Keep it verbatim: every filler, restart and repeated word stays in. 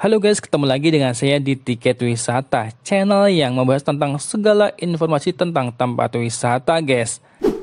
Halo guys, ketemu lagi dengan saya di Tiket Wisata, channel yang membahas tentang segala informasi tentang tempat wisata guys.